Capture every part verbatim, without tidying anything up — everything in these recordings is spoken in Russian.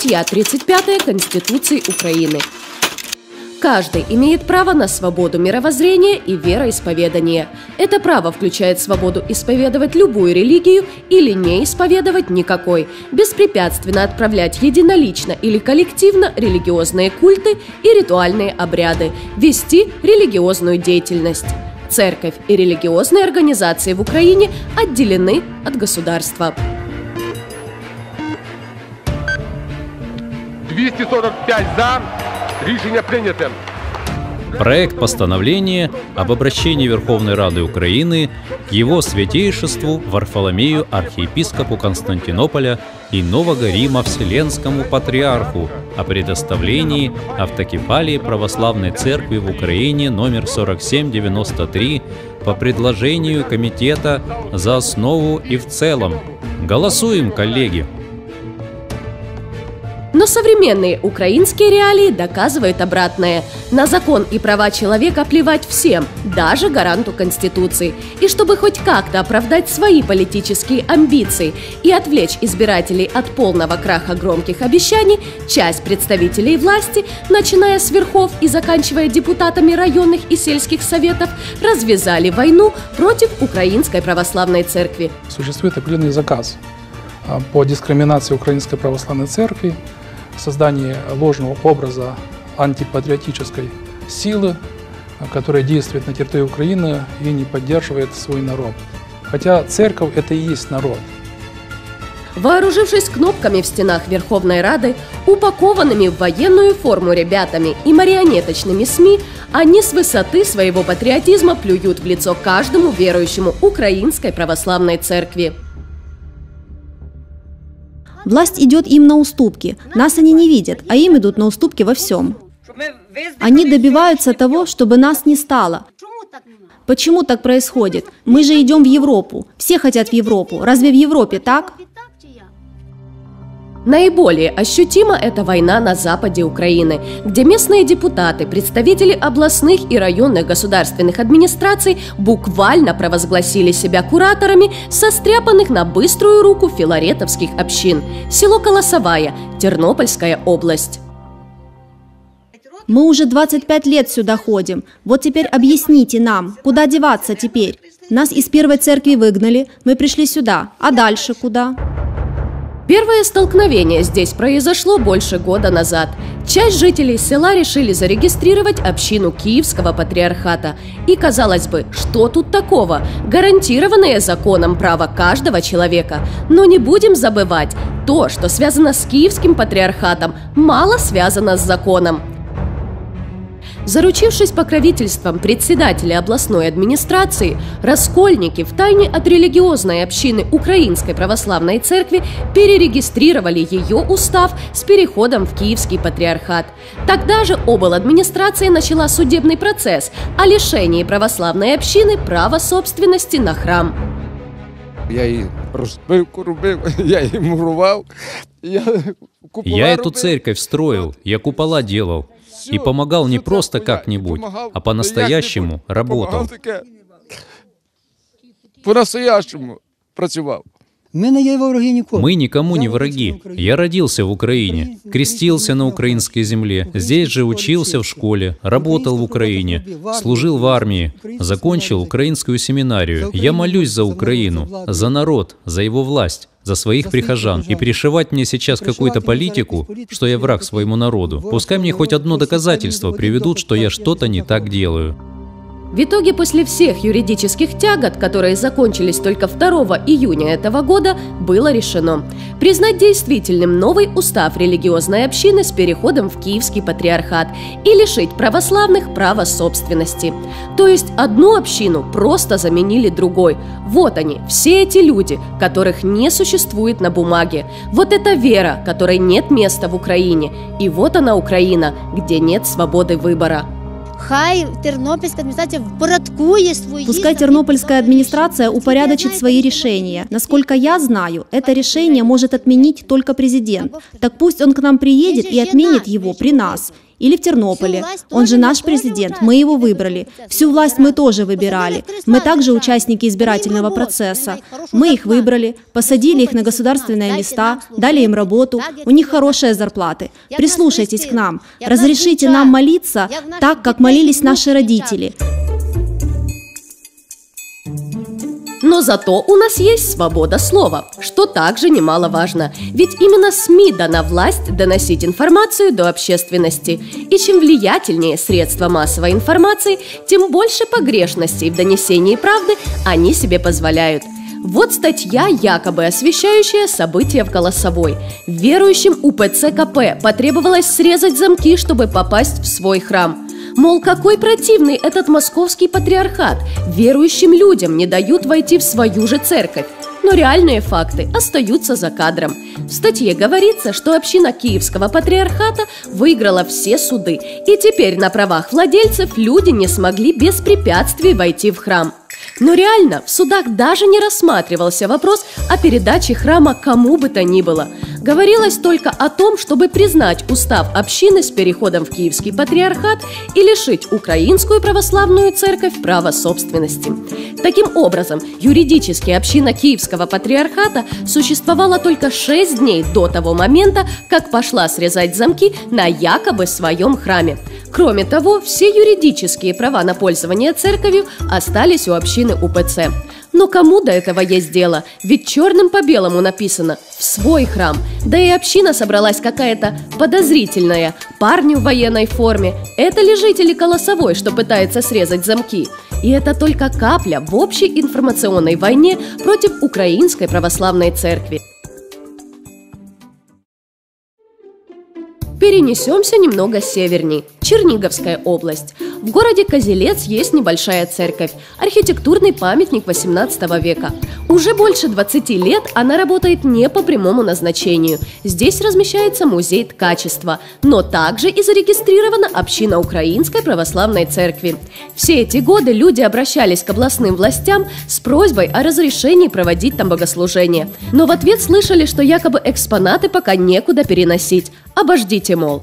Статья тридцать пятая Конституции Украины. Каждый имеет право на свободу мировоззрения и вероисповедания. Это право включает свободу исповедовать любую религию или не исповедовать никакой, беспрепятственно отправлять единолично или коллективно религиозные культы и ритуальные обряды, вести религиозную деятельность. Церковь и религиозные организации в Украине отделены от государства. двести сорок пять за. Решение принято. Проект постановления об обращении Верховной Рады Украины к Его Святейшеству Варфоломею архиепископу Константинополя и Нового Рима Вселенскому Патриарху о предоставлении автокефалии Православной Церкви в Украине номер сорок семь девяносто три по предложению Комитета за основу и в целом. Голосуем, коллеги! Но современные украинские реалии доказывают обратное. На закон и права человека плевать всем, даже гаранту Конституции. И чтобы хоть как-то оправдать свои политические амбиции и отвлечь избирателей от полного краха громких обещаний, часть представителей власти, начиная с верхов и заканчивая депутатами районных и сельских советов, развязали войну против Украинской Православной Церкви. Существует определенный заказ по дискриминации Украинской Православной Церкви, создание ложного образа антипатриотической силы, которая действует на территории Украины и не поддерживает свой народ. Хотя церковь – это и есть народ. Вооружившись кнопками в стенах Верховной Рады, упакованными в военную форму ребятами и марионеточными СМИ, они с высоты своего патриотизма плюют в лицо каждому верующему Украинской Православной Церкви. Власть идет им на уступки. Нас они не видят, а им идут на уступки во всем. Они добиваются того, чтобы нас не стало. Почему так происходит? Мы же идем в Европу. Все хотят в Европу. Разве в Европе так? Наиболее ощутима эта война на западе Украины, где местные депутаты, представители областных и районных государственных администраций буквально провозгласили себя кураторами состряпанных на быструю руку филаретовских общин. Село Колосовая, Тернопольская область. Мы уже двадцать пять лет сюда ходим. Вот теперь объясните нам, куда деваться теперь? Нас из первой церкви выгнали, мы пришли сюда, а дальше куда? Первое столкновение здесь произошло больше года назад. Часть жителей села решили зарегистрировать общину Киевского патриархата. И, казалось бы, что тут такого? Гарантированное законом право каждого человека. Но не будем забывать, то, что связано с Киевским патриархатом, мало связано с законом. Заручившись покровительством председателя областной администрации, раскольники втайне от религиозной общины Украинской Православной Церкви перерегистрировали ее устав с переходом в Киевский патриархат. Тогда же обладминистрация начала судебный процесс о лишении православной общины права собственности на храм. Я и розбив, рубив, я и мурувал. Я, я эту церковь строил, я купола делал. И помогал не просто как-нибудь, а по-настоящему работал. По-настоящему працював. Мы никому не враги. Я родился в Украине, крестился на украинской земле, здесь же учился в школе, работал в Украине, служил в армии, закончил украинскую семинарию. Я молюсь за Украину, за народ, за его власть, за своих прихожан. И пришивать мне сейчас какую-то политику, что я враг своему народу, пускай мне хоть одно доказательство приведут, что я что-то не так делаю. В итоге, после всех юридических тягот, которые закончились только второго июня этого года, было решено признать действительным новый устав религиозной общины с переходом в Киевский патриархат и лишить православных права собственности. То есть одну общину просто заменили другой. Вот они, все эти люди, которых не существует на бумаге. Вот эта вера, которой нет места в Украине. И вот она, Украина, где нет свободы выбора. Хай Тернопольская администрация впорядкує свої... Пускай Тернопольская администрация упорядочит свои решения. Насколько я знаю, это решение может отменить только президент. Так пусть он к нам приедет и отменит его при нас. или в Тернополе. Он же наш президент, мы его выбрали. Всю власть мы тоже выбирали. Мы также участники избирательного процесса. Мы их выбрали, посадили их на государственные места, дали им работу, у них хорошие зарплаты. Прислушайтесь к нам, разрешите нам молиться так, как молились наши родители. Но зато у нас есть свобода слова, что также немаловажно. Ведь именно СМИ дана власть доносить информацию до общественности. И чем влиятельнее средства массовой информации, тем больше погрешностей в донесении правды они себе позволяют. Вот статья, якобы освещающая события в Колосовой. Верующим УПЦ КП потребовалось срезать замки, чтобы попасть в свой храм. Мол, какой противный этот московский патриархат. Верующим людям не дают войти в свою же церковь. Но реальные факты остаются за кадром. В статье говорится, что община Киевского патриархата выиграла все суды. И теперь на правах владельцев люди не смогли без препятствий войти в храм. Но реально в судах даже не рассматривался вопрос о передаче храма кому бы то ни было. Говорилось только о том, чтобы признать устав общины с переходом в Киевский патриархат и лишить Украинскую православную церковь права собственности. Таким образом, юридически община Киевского патриархата существовала только шесть дней до того момента, как пошла срезать замки на якобы своем храме. Кроме того, все юридические права на пользование церковью остались у общины УПЦ. Но кому до этого есть дело? Ведь черным по белому написано «в свой храм». Да и община собралась какая-то подозрительная. Парни в военной форме. Это ли жители Колосовой, что пытается срезать замки? И это только капля в общей информационной войне против Украинской православной церкви. Перенесемся немного северней. Черниговская область. В городе Козелец есть небольшая церковь, архитектурный памятник восемнадцатого века. Уже больше двадцати лет она работает не по прямому назначению. Здесь размещается музей ткачества, но также и зарегистрирована община Украинской православной церкви. Все эти годы люди обращались к областным властям с просьбой о разрешении проводить там богослужения. Но в ответ слышали, что якобы экспонаты пока некуда переносить. Обождите, мол.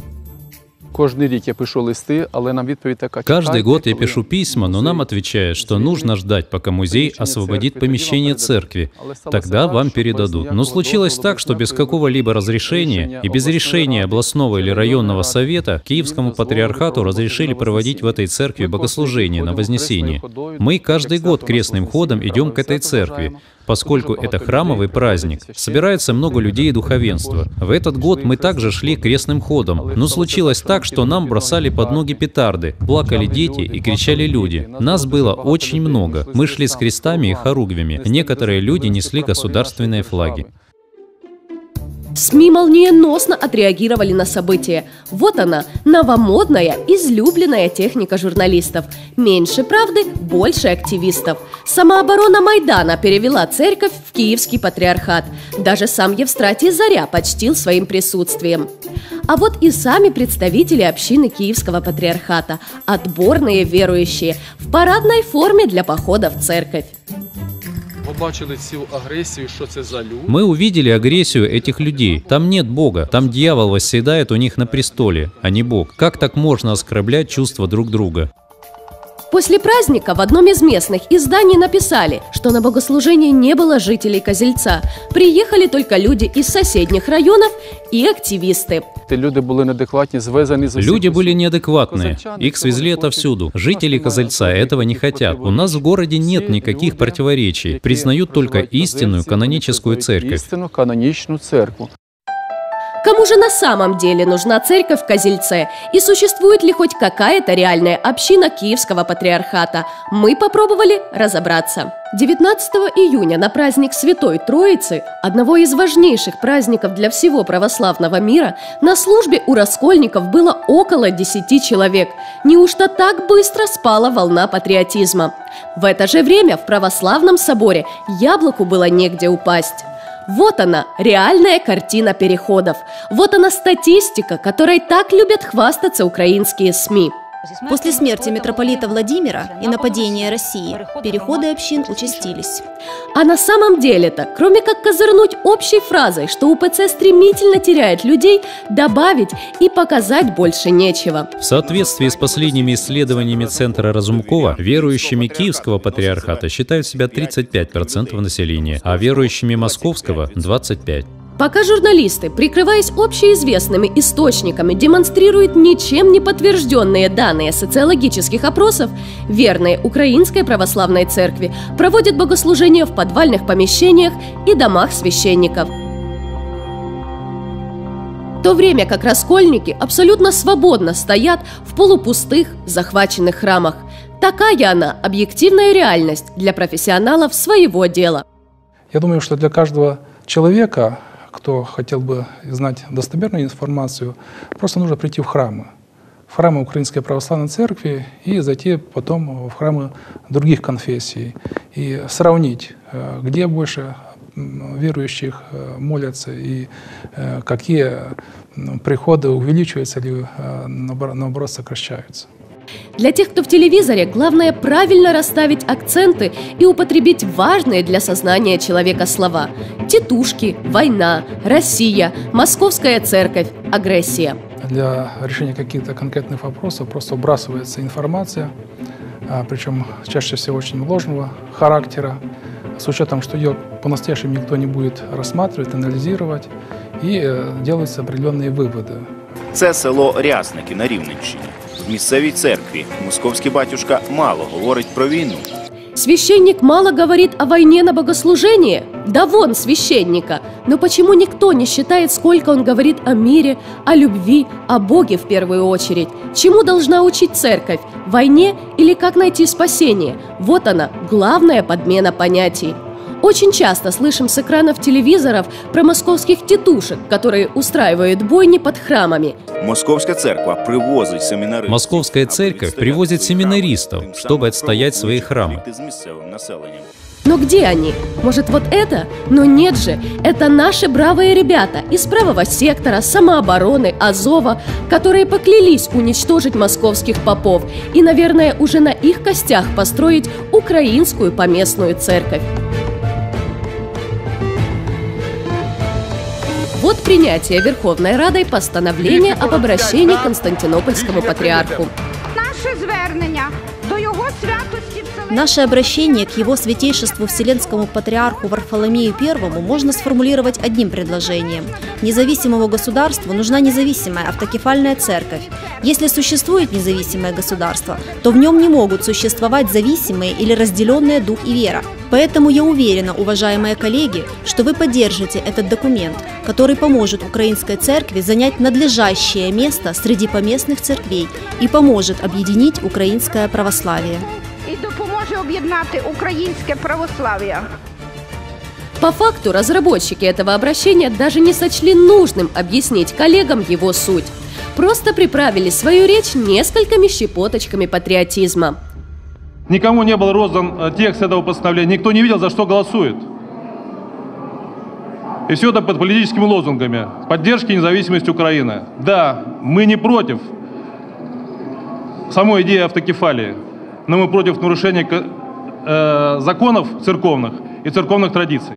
Каждый год я пишу письма, но нам отвечают, что нужно ждать, пока музей освободит помещение церкви. Тогда вам передадут. Но случилось так, что без какого-либо разрешения и без решения областного или районного совета Киевскому патриархату разрешили проводить в этой церкви богослужение на Вознесение. Мы каждый год крестным ходом идем к этой церкви, поскольку это храмовый праздник. Собирается много людей и духовенства. В этот год мы также шли крестным ходом, но случилось так, что нам бросали под ноги петарды, плакали дети и кричали люди. Нас было очень много. Мы шли с крестами и хоругвями. Некоторые люди несли государственные флаги. СМИ молниеносно отреагировали на события. Вот она, новомодная, излюбленная техника журналистов. Меньше правды, больше активистов. Самооборона Майдана перевела церковь в Киевский патриархат. Даже сам Евстратий Заря почтил своим присутствием. А вот и сами представители общины Киевского патриархата, отборные верующие, в парадной форме для похода в церковь. Мы увидели агрессию этих людей. Там нет Бога, там дьявол восседает у них на престоле, а не Бог. Как так можно оскорблять чувства друг друга? После праздника в одном из местных изданий написали, что на богослужении не было жителей Козельца. Приехали только люди из соседних районов и активисты. Люди были неадекватные. Их свезли отовсюду. Жители Козельца этого не хотят. У нас в городе нет никаких противоречий. Признают только истинную каноническую церковь. Кому же на самом деле нужна церковь в Козельце? И существует ли хоть какая-то реальная община Киевского патриархата? Мы попробовали разобраться. девятнадцатого июня на праздник Святой Троицы, одного из важнейших праздников для всего православного мира, на службе у раскольников было около десяти человек. Неужто так быстро спала волна патриотизма? В это же время в православном соборе яблоку было негде упасть. Вот она, реальная картина переходов. Вот она статистика, которой так любят хвастаться украинские СМИ. После смерти митрополита Владимира и нападения России переходы общин участились. А на самом деле-то, кроме как козырнуть общей фразой, что УПЦ стремительно теряет людей, добавить и показать больше нечего. В соответствии с последними исследованиями Центра Разумкова, верующими Киевского патриархата считают себя тридцать пять процентов населения, а верующими Московского – двадцать пять процентов. Пока журналисты, прикрываясь общеизвестными источниками, демонстрируют ничем не подтвержденные данные социологических опросов, верные Украинской Православной Церкви проводят богослужения в подвальных помещениях и домах священников. В то время как раскольники абсолютно свободно стоят в полупустых, захваченных храмах. Такая она объективная реальность для профессионалов своего дела. Я думаю, что для каждого человека, кто хотел бы знать достоверную информацию, просто нужно прийти в храмы. В храмы Украинской Православной Церкви и зайти потом в храмы других конфессий. И сравнить, где больше верующих молятся и какие приходы увеличиваются или наоборот сокращаются. Для тех, кто в телевизоре, главное правильно расставить акценты и употребить важные для сознания человека слова: титушки, война, Россия, Московская церковь, агрессия. Для решения каких-то конкретных вопросов просто вбрасывается информация, причем чаще всего очень ложного характера, с учетом, что ее по-настоящему никто не будет рассматривать, анализировать, и делаются определенные выводы. Це село Рясники на Рівненщині. В місцевій церкві московський батюшка мало говорить про війну. Священник мало говорит о войне на богослужении? Да вон священника! Но почему никто не считает, сколько он говорит о мире, о любви, о Боге в первую очередь? Чему должна учить церковь? Войне или как найти спасение? Вот она, главная подмена понятий. Очень часто слышим с экранов телевизоров про московских тетушек, которые устраивают бойни под храмами. Московская церковь привозит семинаристов. Московская церковь привозит семинаристов, чтобы отстоять свои храмы. Но где они? Может, вот это? Но нет же, это наши бравые ребята из правого сектора, самообороны, Азова, которые поклялись уничтожить московских попов и, наверное, уже на их костях построить украинскую поместную церковь. Вот принятие Верховной Радой постановления об обращении к Константинопольскому патриарху. Наше обращение к его святейшеству Вселенскому патриарху Варфоломею Первому можно сформулировать одним предложением. Независимому государству нужна независимая автокефальная церковь. Если существует независимое государство, то в нем не могут существовать зависимые или разделенные дух и вера. Поэтому я уверена, уважаемые коллеги, что вы поддержите этот документ, который поможет украинской церкви занять надлежащее место среди поместных церквей и поможет объединить украинское православие. И допоможе объединить украинское православие. По факту разработчики этого обращения даже не сочли нужным объяснить коллегам его суть. Просто приправили свою речь несколькими щепоточками патриотизма. Никому не был роздан текст этого постановления, никто не видел, за что голосует. И все это под политическими лозунгами поддержки независимости Украины. Да, мы не против самой идеи автокефалии, но мы против нарушения э, законов церковных и церковных традиций.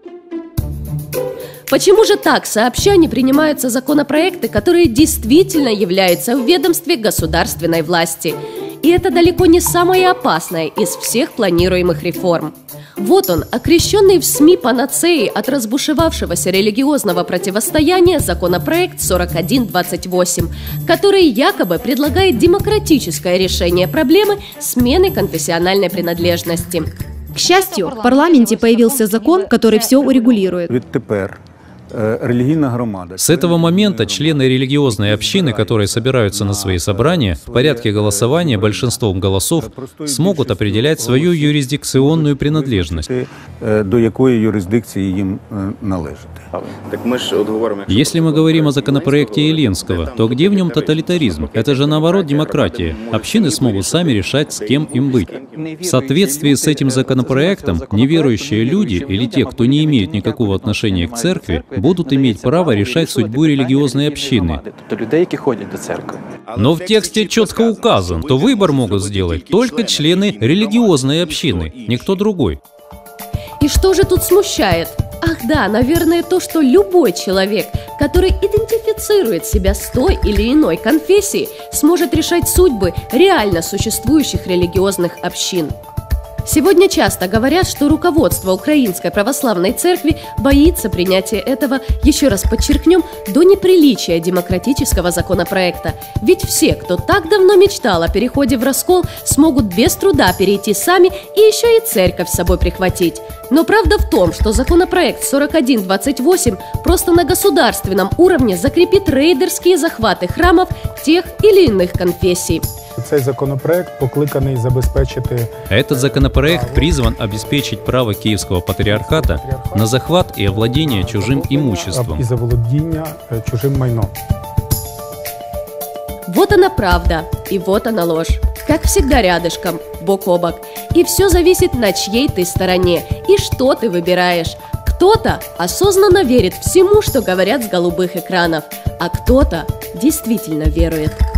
Почему же так сообща не принимаются законопроекты, которые действительно являются в ведомстве государственной власти? И это далеко не самое опасное из всех планируемых реформ. Вот он, окрещенный в СМИ панацеей от разбушевавшегося религиозного противостояния законопроект сорок один двадцать восемь, который якобы предлагает демократическое решение проблемы смены конфессиональной принадлежности. К счастью, в парламенте появился закон, который все урегулирует. С этого момента члены религиозной общины, которые собираются на свои собрания, в порядке голосования большинством голосов смогут определять свою юрисдикционную принадлежность. До якої юрисдикції їм належати. Если мы говорим о законопроекте Еленского, то где в нем тоталитаризм? Это же наоборот демократия. Общины смогут сами решать, с кем им быть. В соответствии с этим законопроектом неверующие люди или те, кто не имеет никакого отношения к церкви, будут иметь право решать судьбу религиозной общины. Но в тексте четко указано, что выбор могут сделать только члены религиозной общины, никто другой. И что же тут смущает? Ах да, наверное, то, что любой человек, который идентифицирует себя с той или иной конфессией, сможет решать судьбы реально существующих религиозных общин. Сегодня часто говорят, что руководство Украинской Православной Церкви боится принятия этого, еще раз подчеркнем, до неприличия демократического законопроекта. Ведь все, кто так давно мечтал о переходе в раскол, смогут без труда перейти сами и еще и церковь с собой прихватить. Но правда в том, что законопроект сорок один двадцать восемь просто на государственном уровне закрепит рейдерские захваты храмов тех или иных конфессий. Этот законопроект призван обеспечить право Киевского патриархата на захват и овладение чужим имуществом. Вот она правда, и вот она ложь. Как всегда рядышком, бок о бок. И все зависит, на чьей ты стороне и что ты выбираешь. Кто-то осознанно верит всему, что говорят с голубых экранов, а кто-то действительно верует.